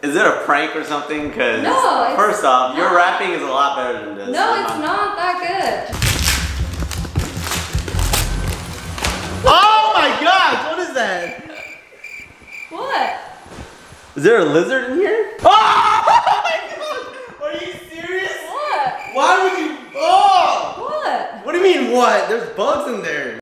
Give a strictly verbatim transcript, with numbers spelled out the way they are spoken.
Is it a prank or something? Cause no, first off, your rapping is a lot better than this. No, it's not that good. Oh my gosh, what is that? What? Is there a lizard in here? Oh my god! Are you serious? What? Why would you? Oh! What? What do you mean what? There's bugs in there.